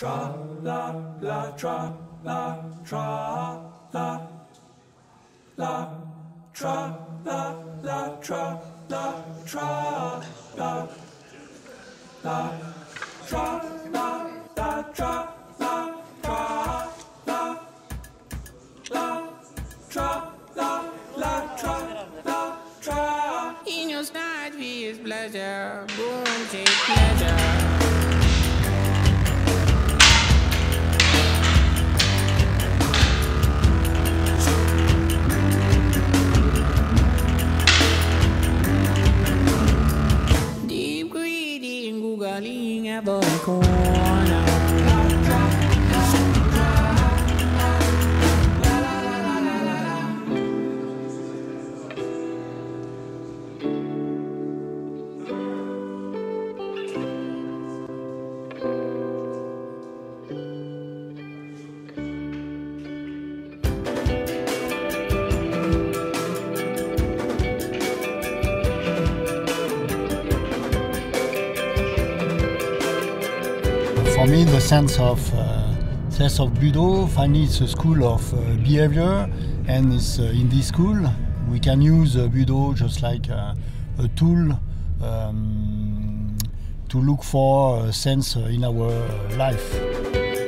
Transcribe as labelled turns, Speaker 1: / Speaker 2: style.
Speaker 1: tra la la tra la tra la la tra la la tra la tra la la tra la la tra la tra la la tra la la tra la tra.
Speaker 2: In your side is pleasure, boom, take pleasure. Corner.
Speaker 3: For me, the sense of Budo, finally it's a school of behavior, and it's, in this school we can use Budo just like a tool to look for sense in our life.